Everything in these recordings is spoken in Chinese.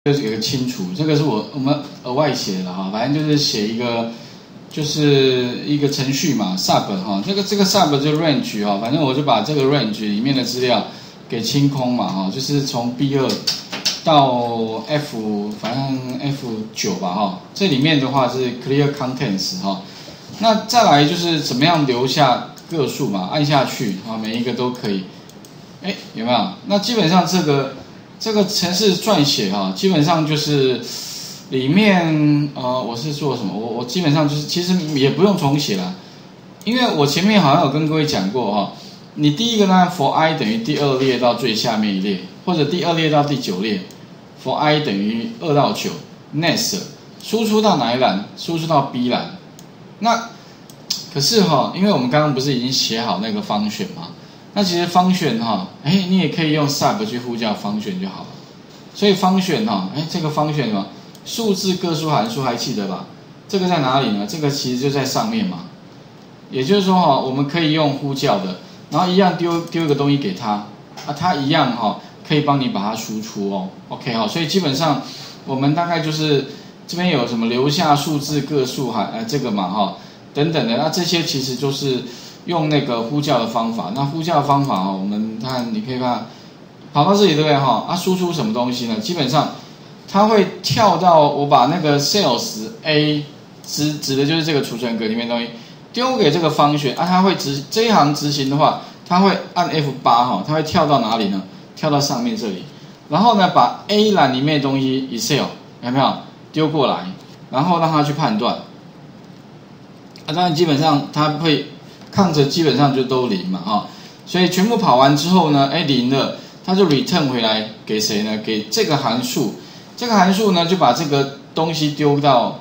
就是有个清除，这个是我们额外写的哈，反正就是写一个，就是一个程序嘛 ，sub 哈，这个 sub 就 range 哈，反正我就把这个 range 里面的资料给清空嘛哈，就是从 B2 到 F， 反正 F9吧哈，这里面的话是 clear contents 哈，那再来就是怎么样留下个数嘛，按下去啊，每一个都可以，哎，有没有？那基本上这个程式撰写哈，基本上就是里面我是做什么？我基本上就是其实也不用重写啦，因为我前面好像有跟各位讲过哈，你第一个呢 for i 等于第二列到最下面一列，或者第二列到第9列 for i 等于2到9 next 输出到哪一栏？输出到 B 栏。那可是哈，因为我们刚刚不是已经写好那个function吗？那其实function哈，你也可以用 sub 去呼叫function就好了。所以function哈，这个function什么？数字个数函数还记得吧？这个在哪里呢？这个其实就在上面嘛。也就是说哈，我们可以用呼叫的，然后一样丢一个东西给他，他一样哈可以帮你把它输出哦。OK 哈，所以基本上我们大概就是这边有什么留下数字个数函这个嘛哈等等的，那这些其实就是用那个呼叫的方法。那呼叫的方法我们看你可以看跑到这里对不对哈？输出什么东西呢？基本上它会跳到我把那个 sales A 指的就是这个储存格里面的东西丢给这个function它会这一行执行的话，它会按 F8哈，它会跳到哪里呢？跳到上面这里，然后呢把 A 栏里面的东西 Excel 有没有丢过来，然后让它去判断。当然基本上它会抗着基本上就都0嘛哈，所以全部跑完之后呢，0了，它就 return 回来给谁呢？给这个函数，这个函数呢就把这个东西丢到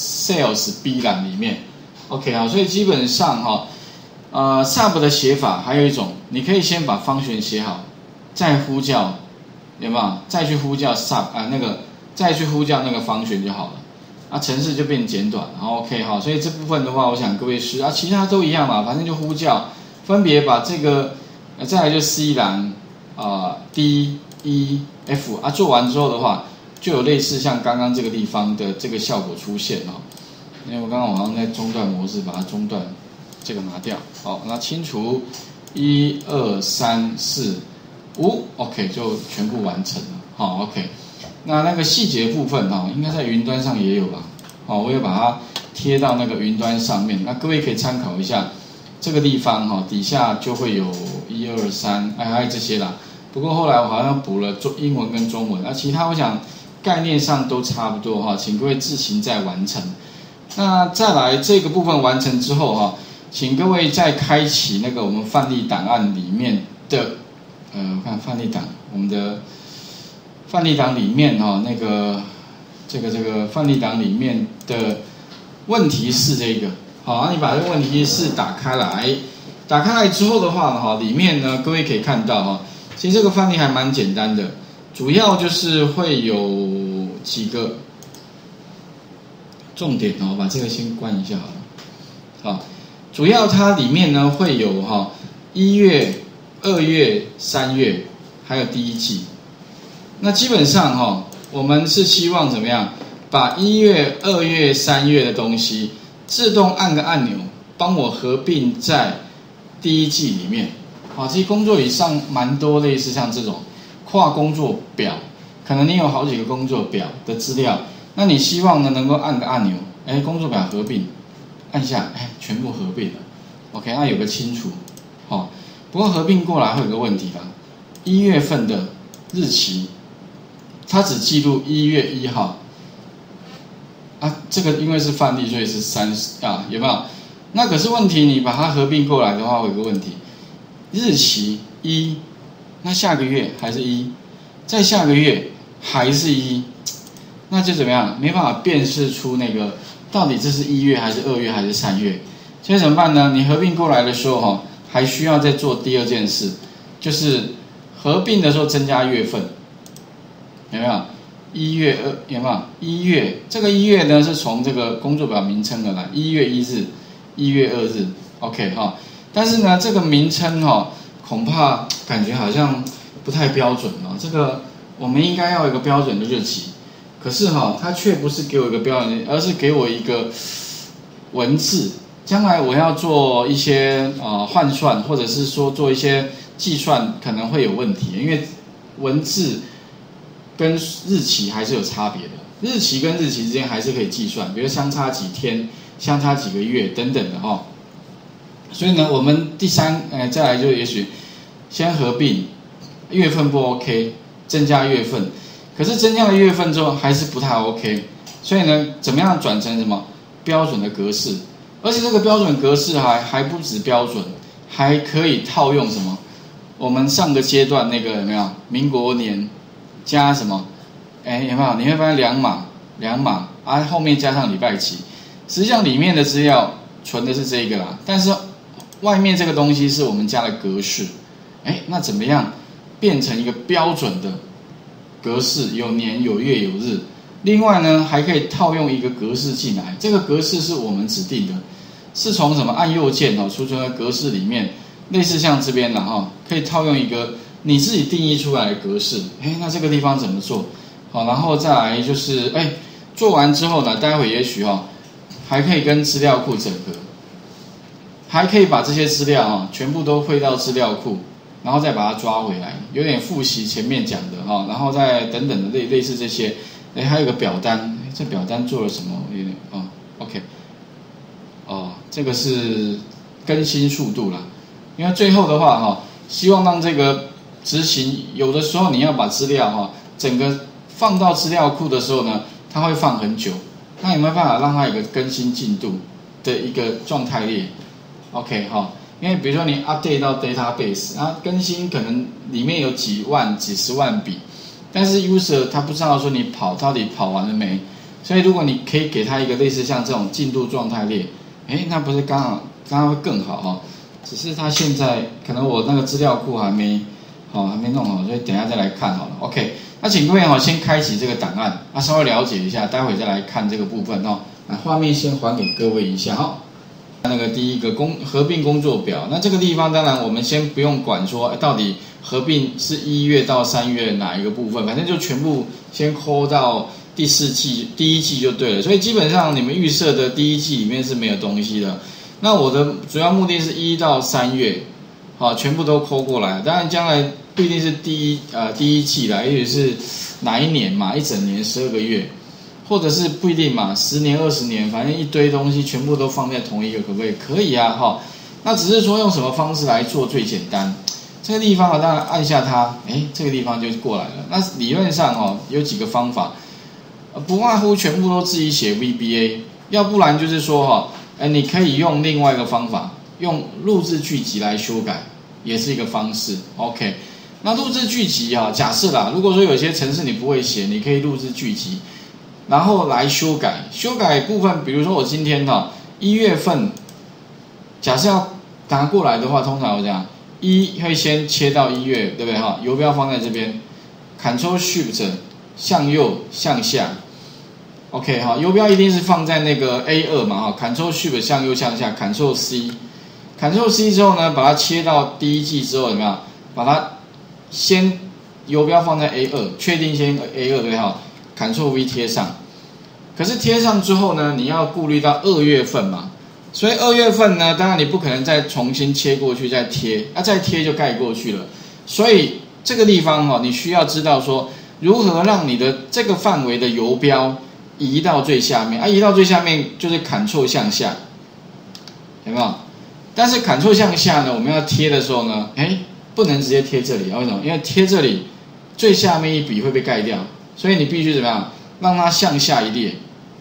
sales B 栏里面。OK 好，所以基本上哈，sub 的写法还有一种，你可以先把function写好，再呼叫，有没有？再去呼叫 sub 再去呼叫那个function就好了。程式就变简短，然後 OK 好，所以这部分的话，我想各位是其他都一样嘛，反正就呼叫，分别把这个再来就 C 栏D E F 做完之后的话，就有类似像刚刚这个地方的这个效果出现哦。因为我刚刚好像在中断模式，把它中断这个拿掉，好，那清除1、2、3、4、5 ，OK 就全部完成了，好 OK。那个细节部分应该在云端上也有吧？我有把它贴到那个云端上面，那各位可以参考一下。这个地方底下就会有1、2、3，还有这些啦。不过后来我好像补了英文跟中文，其他我想概念上都差不多请各位自行再完成。那再来这个部分完成之后请各位再开启那个我们范例档案里面的我看范例档，我们的范例档里面那个这个范例档里面的问题是这个，好，你把这个问题是打开来之后的话里面呢各位可以看到其实这个范例还蛮简单的，主要就是会有几个重点我把这个先关一下好了。好，主要它里面呢会有1月、2月、3月，还有第一季。那基本上我们是希望怎么样？把1月、2月、3月的东西自动按个按钮，帮我合并在第一季里面。其实工作以上蛮多类似像这种跨工作表，可能你有好几个工作表的资料，那你希望呢能够按个按钮，工作表合并，按下，全部合并了。OK， 那有个清除，不过合并过来会有个问题啦，1月份的日期。它只记录1月1号这个因为是范例，所以是30有没有？那可是问题，你把它合并过来的话，会有个问题，日期1，那下个月还是1，再下个月还是1，那就怎么样？没办法辨识出那个到底这是1月还是2月还是3月，所以怎么办呢？你合并过来的时候还需要再做第二件事，就是合并的时候增加月份。有没有？1月2有没有？1月这个1月呢是从这个工作表名称而来，1月1日、1月2日 ，OK 但是呢，这个名称恐怕感觉好像不太标准这个我们应该要有一个标准的日期。 可是哈，它却不是给我一个标准，而是给我一个文字。将来我要做一些换算，或者是说做一些计算，可能会有问题，因为文字跟日期还是有差别的。日期跟日期之间还是可以计算，比如相差几天、相差几个月等等的哈。所以呢，我们再来就也许先合并月份不 OK， 增加月份。可是增加了月份之后还是不太 OK， 所以呢，怎么样转成什么标准的格式？而且这个标准格式还不止标准，还可以套用什么？我们上个阶段那个有没有民国年加什么？有没有？你会发现两码啊，后面加上礼拜几，实际上里面的资料存的是这个啦，但是外面这个东西是我们加的格式。那怎么样变成一个标准的格式，有年有月有日，另外呢还可以套用一个格式进来，这个格式是我们指定的，是从什么按右键储存的格式里面，类似像这边啦可以套用一个你自己定义出来的格式。那这个地方怎么做？然后再来就是做完之后呢，待会也许还可以跟资料库整合，还可以把这些资料全部都汇到资料库。然后再把它抓回来，有点复习前面讲的然后再等等的类似这些，还有个表单，这表单做了什么？有点OK， 这个是更新速度啦，因为最后的话希望让这个执行，有的时候你要把资料整个放到资料库的时候呢，它会放很久，那有没有办法让它有个更新进度的一个状态列 ？OK 因为比如说你 update 到 database 更新可能里面有几万、几十万笔，但是 user 他不知道说你到底跑完了没，所以如果你可以给他一个类似像这种进度状态列，那不是刚刚会更好只是他现在可能我那个资料库还没弄好，所以等一下再来看好了。OK， 那请各位先开启这个档案，稍微了解一下，待会再来看这个部分画面先还给各位一下那个第一个合并工作表，那这个地方当然我们先不用管说到底合并是1月到3月哪一个部分，反正就全部先抠到第1季就对了。所以基本上你们预设的第1季里面是没有东西的。那我的主要目的是1到3月，全部都抠过来。当然将来不一定是第一季啦，也许是哪一年嘛，一整年12个月。或者是不一定嘛，10年、20年，反正一堆东西全部都放在同一个，可不可以？可以啊，那只是说用什么方式来做最简单。这个地方当然按下它，这个地方就过来了。那理论上有几个方法，不外乎全部都自己写 VBA， 要不然就是说你可以用另外一个方法，用录制剧集来修改，也是一个方式。OK， 那录制剧集假设啦，如果说有些程式你不会写，你可以录制剧集。然后来修改部分，比如说我今天1月份，假设要拿过来的话，通常我讲会先切到1月，对不对游标放在这边 ，Ctrl Shift 向右向下 ，OK 游标一定是放在那个 A2 嘛，Ctrl Shift 向右向下 ，Ctrl C，Ctrl C 之后呢，把它切到第1季之后有没有？把它先游标放在 A2， 确定先 A2 对不对Ctrl V 贴上，可是贴上之后呢，你要顾虑到2月份嘛，所以2月份呢，当然你不可能再重新切过去再贴，再贴就盖过去了。所以这个地方你需要知道说如何让你的这个范围的游标移到最下面，移到最下面就是 Ctrl 向下，有没有？但是 Ctrl 向下呢，我们要贴的时候呢，不能直接贴这里，为什么？因为贴这里最下面一笔会被盖掉。所以你必须怎么样让它向下一列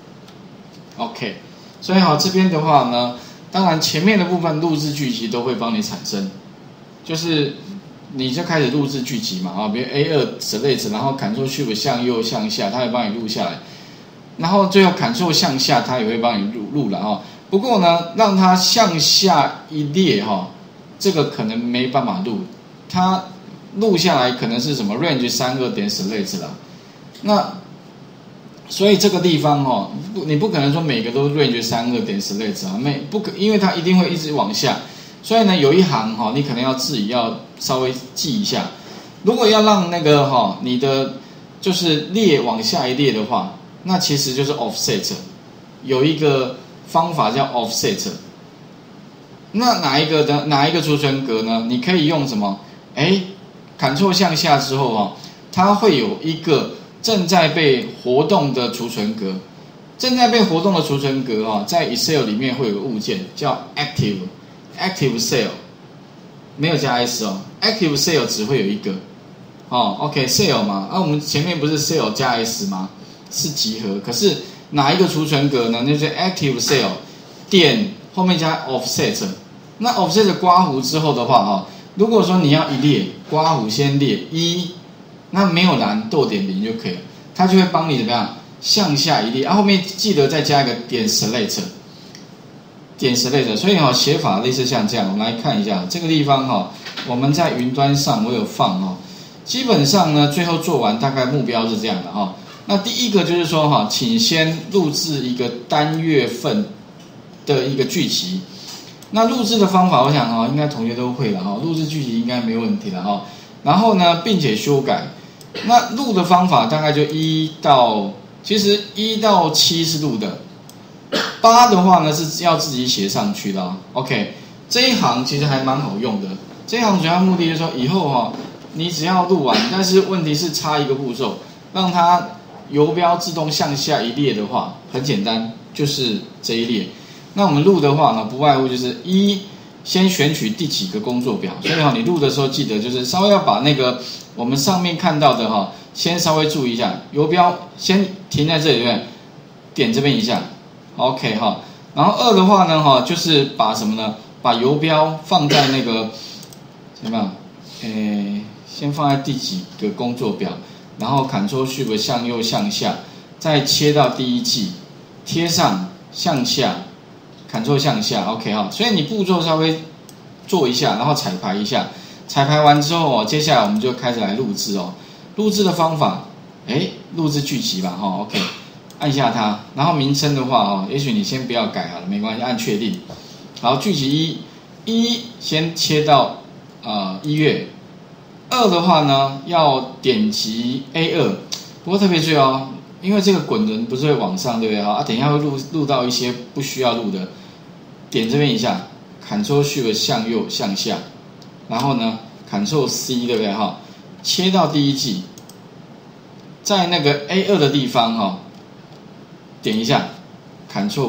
，OK。所以这边的话呢，当然前面的部分录制剧集都会帮你产生，就是你就开始录制剧集嘛比如 A2 select， 然后 Ctrl Shift 向右向下，它会帮你录下来，然后最后 Ctrl 向下，它也会帮你录了不过呢，让它向下一列这个可能没办法录，它录下来可能是什么 range 32点 select 啦。那所以这个地方你不可能说每个都 range 32点 select 因为它一定会一直往下，所以呢有一行你可能要自己要稍微记一下。如果要让那个你的就是列往下一列的话，那其实就是 offset。有一个方法叫 offset。那哪一个储存格呢？你可以用什么？Ctrl 向下之后它会有一个正在被活动的储存格。正在被活动的储存格在 Excel 里面会有个物件叫 active cell， 没有加 s active cell 只会有一个OK cell 嘛，我们前面不是 cell 加 s 吗？是集合。可是哪一个储存格呢？就是 active cell 点后面加 offset。那 offset 刮弧之后的话如果说你要一列刮弧先列1，那没有栏逗点0就可以了，它就会帮你怎么样向下一列后面记得再加一个点 select。所以写法类似像这样。我们来看一下这个地方我们在云端上我有放基本上呢最后做完大概目标是这样的那第一个就是说请先录制一个单月份的一个剧集。那录制的方法我想应该同学都会了录制剧集应该没问题了然后呢并且修改。那录的方法大概就其实1到7是录的，8的话呢是要自己写上去的OK， 这一行其实还蛮好用的。这一行主要目的就是说以后你只要录完，但是问题是差一个步骤，让它游标自动向下一列的话，很简单，就是这一列。那我们录的话呢，不外乎就是先选取第几个工作表，所以你录的时候记得就是稍微要把那个我们上面看到的先稍微注意一下，游标先停在这里面，点这边一下 ，OK 然后2的话呢就是把什么呢？把游标放在那个什么？先放在第几个工作表，然后 Ctrl Shift 向右向下，再切到第一季，贴上向下。Ctrl 向下 ，OK 所以你步骤稍微做一下，然后彩排一下，彩排完之后接下来我们就开始来录制录制的方法，录制剧集吧，OK， 按下它，然后名称的话也许你先不要改好了，没关系，按确定。好，剧集1先切到1月，2的话呢要点击 A2， 不过特别注意因为这个滚轮不是会往上，对不对等一下会录到一些不需要录的。点这边一下 ，Ctrl Shift 向右向下，然后呢 Ctrl C 对不对切到第一季，在那个 A2 的地方点一下 Ctrl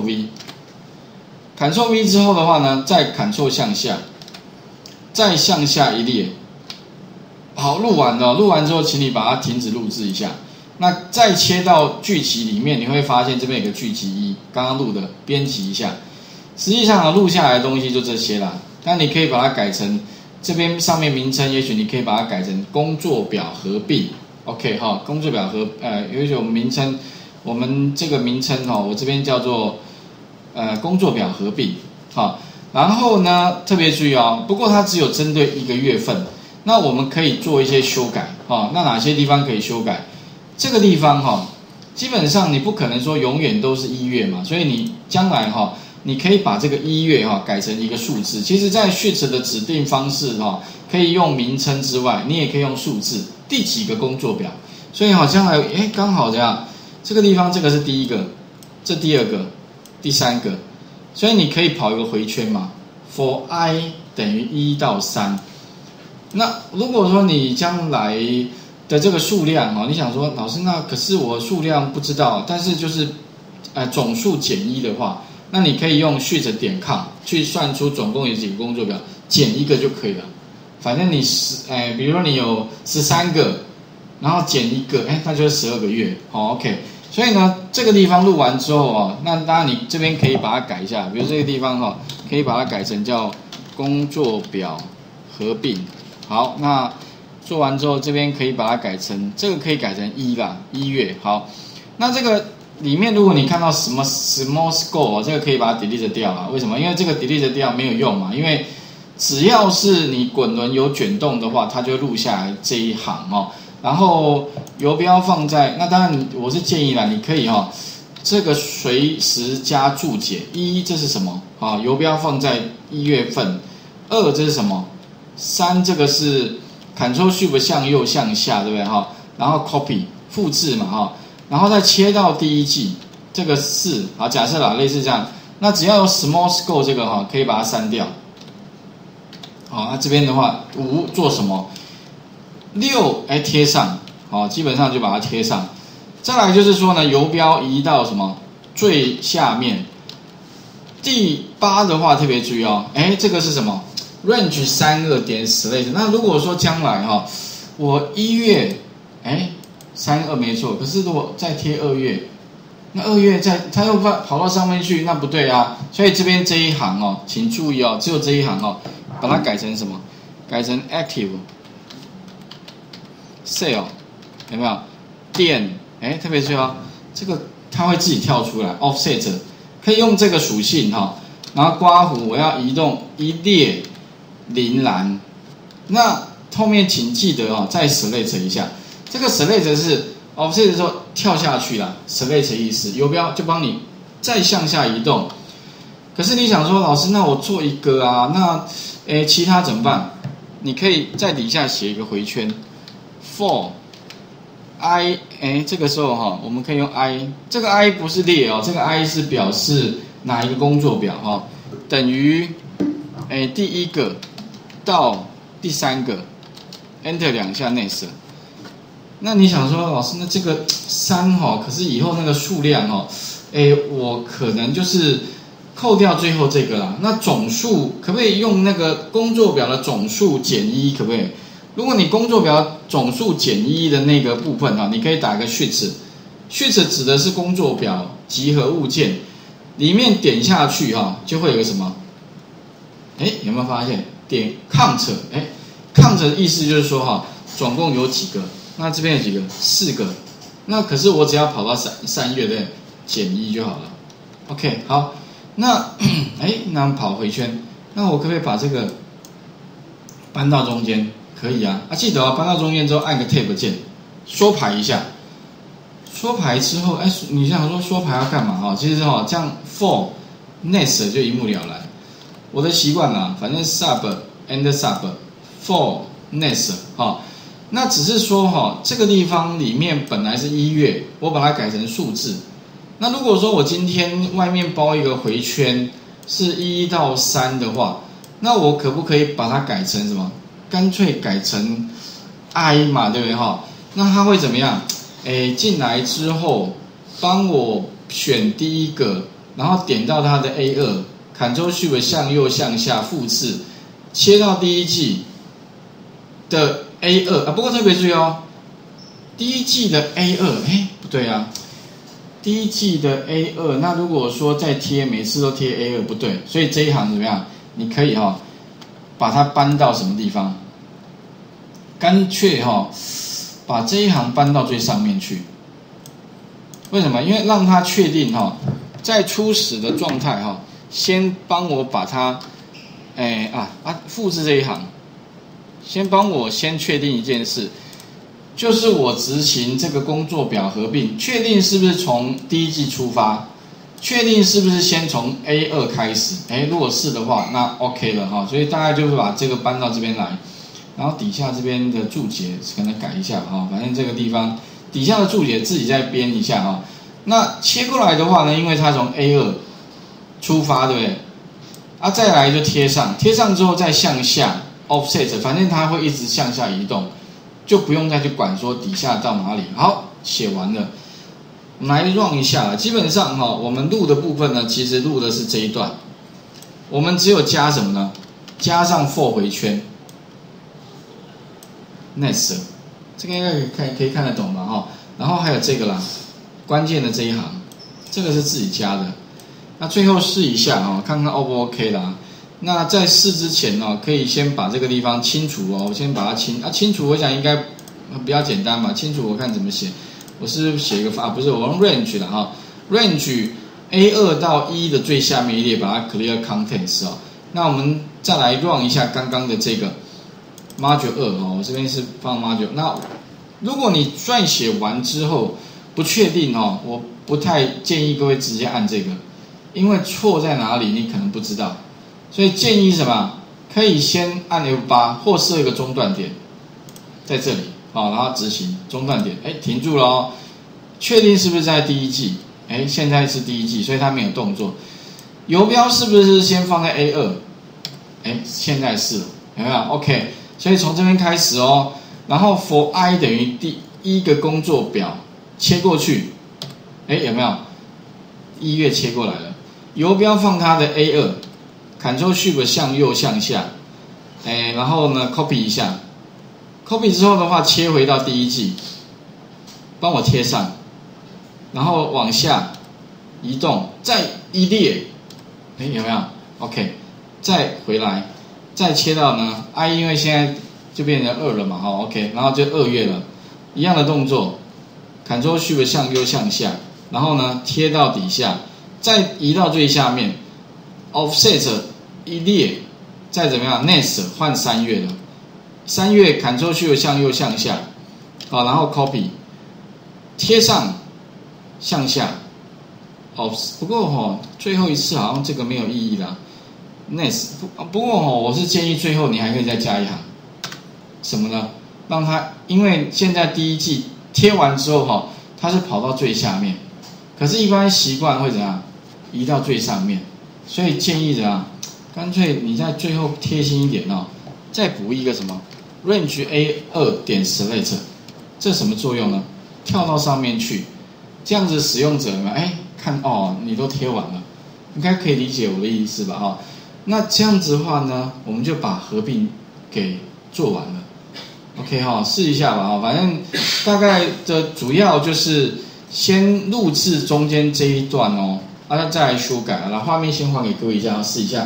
V，Ctrl V 之后的话呢，再 Ctrl 向下，再向下一列。好，录完了，录完之后，请你把它停止录制一下。那再切到剧集里面，你会发现这边有个剧集1，刚刚录的，编辑一下。实际上录下来的东西就这些啦，但你可以把它改成这边上面名称，也许你可以把它改成工作表合并 ，OK 工作表有一种名称，我们这个名称我这边叫做工作表合并然后呢特别注意不过它只有针对一个月份，那我们可以做一些修改那哪些地方可以修改？这个地方基本上你不可能说永远都是1月嘛，所以你将来你可以把这个1月改成一个数字。其实在 Sheet 的指定方式可以用名称之外，你也可以用数字，第几个工作表。所以将来刚好这样，这个地方这个是第一个，这第二个，第三个，所以你可以跑一个回圈嘛 ，for I 等于1到3。那如果说你将来的这个数量你想说老师那可是我数量不知道，但是就是总数减1的话。那你可以用 Shift 点 com 去算出总共有几个工作表，减一个就可以了。反正你比如说你有13个，然后减一个，那就是12个月，OK。所以呢，这个地方录完之后那当然你这边可以把它改一下，比如这个地方可以把它改成叫工作表合并。好，那做完之后这边可以把它改成这个可以改成1啦，1月。好，那这个。里面如果你看到什么 small score 这个可以把它 delete 掉了。为什么？因为这个 delete 掉没有用嘛。因为只要是你滚轮有卷动的话，它就录下来这一行然后游标放在那当然我是建议啦，你可以这个随时加注解。1这是什么游标放在1月份。2这是什么？3这个是 Ctrl Shift 向右向下，对不对然后 copy 复制嘛哈，然后再切到第一季这个4，好，假设啦类似这样，那只要有 small scope 这个哈，可以把它删掉。好，那这边的话5做什么？6贴上，好，基本上就把它贴上。再来就是说呢，游标移到什么最下面。第8的话特别注意哦，这个是什么 ？range 32.select。那如果说将来哈，我1月32没错，可是如果再贴2月，那2月它又跑到上面去，那不对啊。所以这边这一行哦，请注意哦，只有这一行哦，把它改成什么？改成 active sale 有没有？点特别注意哦，这个它会自己跳出来 offset。可以用这个属性哈，然后刮弧我要移动一列铃兰，那后面请记得哦，再 select 一下，这个 select 是 offset 的时候跳下去啦 ，select 意思，游标就帮你再向下移动。可是你想说，老师，那我做一个啊，那其他怎么办？你可以在底下写一个回圈 ，for I 这个时候哈，我们可以用 I， 这个 I 不是列哦，这个 I 是表示哪一个工作表哈，等于第1个到第3个 ，Enter 2下 Next。那你想说，老师，那这个3哈，可是以后那个数量哈，我可能就是扣掉最后这个啦。那总数可不可以用那个工作表的总数减1，可不可以？如果你工作表总数减1的那个部分你可以打个 sheets 指的是工作表集合物件，里面点下去就会有个什么？有没有发现？点 count，count 的意思就是说总共有几个？那这边有几个？4个。那可是我只要跑到3月的减1就好了。OK， 好，那那跑回圈，那我可不可以把这个搬到中间？可以啊，记得搬到中间之后按个 Tab 键，缩排一下。缩排之后，你想说缩排要干嘛其实这样 for next 就一目了然。我的习惯啦，反正 sub and sub for next 那只是说这个地方里面本来是1月，我把它改成数字。那如果说我今天外面包一个回圈是1到3的话，那我可不可以把它改成什么？干脆改成 I 嘛，对不对那它会怎么样？进来之后，帮我选第1个，然后点到它的 A2，Ctrl Shift 向右向下复制，切到第1季的 A2 不过特别注意第1季的 A2，不对啊，第1季的 A2， 那如果说再贴，每次都贴 A2 不对，所以这一行怎么样？你可以把它搬到什么地方？干脆把这一行搬到最上面去。为什么？因为让它确定在初始的状态先帮我把它复制这一行，先帮我先确定一件事，就是我执行这个工作表合并，确定是不是从第1季出发，确定是不是先从 A2 开始。如果是的话，那 OK 了所以大概就是把这个搬到这边来。然后底下这边的注解可能改一下反正这个地方底下的注解自己再编一下那切过来的话呢，因为它从 A2 出发，对不对？再来就贴上，贴上之后再向下 offset， 反正它会一直向下移动，就不用再去管说底下到哪里。好，写完了，我们来 run 一下。基本上我们录的部分呢，其实录的是这一段，我们只有加什么呢？加上 for 回圈。Next， 这个应该可以看得懂吧然后还有这个啦，关键的这一行，这个是自己加的。那最后试一下看看 O 不 OK 啦。那在试之前可以先把这个地方清除我先把它清除，我想应该比较简单嘛。清除我看怎么写，我是写一个不是，我用 range 啦range A2 到1的最下面一列，把它 clear contents 那我们再来 run 一下刚刚的这个。Module 2我这边是放 Module。那如果你撰写完之后不确定我不太建议各位直接按这个，因为错在哪里你可能不知道，所以建议什么？可以先按 F8 或设一个中断点在这里好，然后执行中断点，哎，停住了哦，确定是不是在第一季？哎，现在是第一季，所以它没有动作。游标是不是先放在 A2？ 哎，现在是了，有没有 ？OK， 所以从这边开始哦，然后 for I 等于第一个工作表切过去，哎，有没有？1月切过来了，游标放它的 A2，Ctrl Shift 向右向下，哎，然后呢 copy 一下 ，copy 之后的话切回到第一季，帮我贴上，然后往下移动，再一列，哎，有没有 ？OK， 再回来，再切到呢 I， 因为现在就变成2了嘛，好 ，OK， 然后就2月了，一样的动作 ，Ctrl Shift 向右向下，然后呢贴到底下，再移到最下面 ，Offset 一列，再怎么样 ，Next 换3月了，3月 Ctrl Shift 向右向下，好，然后 Copy 贴上向下。哦，不过最后一次好像这个没有意义啦。Next， 不过我是建议最后你还可以再加一行，什么呢？让它，因为现在第一季贴完之后它是跑到最下面，可是一般习惯会怎样？移到最上面，所以建议怎样？干脆你在最后贴心一点再补一个什么 range A2 点 select， 这什么作用呢？跳到上面去，这样子使用者有没有？哎，看你都贴完了，应该可以理解我的意思吧？那这样子的话呢，我们就把合并给做完了。OK 试一下吧反正大概的主要就是先录制中间这一段再来修改来画面先还给各位一下，试一下。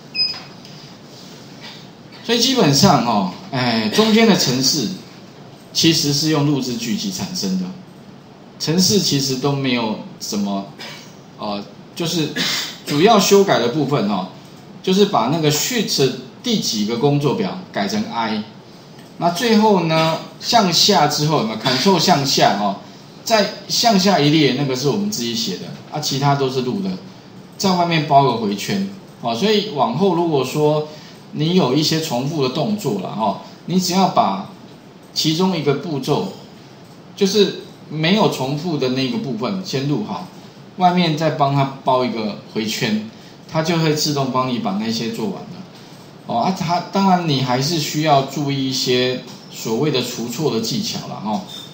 所以基本上中间的程式其实是用录制剧集产生的，程式其实都没有什么就是主要修改的部分就是把那个 sheet 第几个工作表改成 I， 那最后呢向下之后有没有 Ctrl 向下再向下一列，那个是我们自己写的其他都是录的，在外面包个回圈所以往后如果说你有一些重复的动作了你只要把其中一个步骤就是没有重复的那个部分先录好，外面再帮它包一个回圈，它就会自动帮你把那些做完了它当然你还是需要注意一些所谓的除错的技巧啦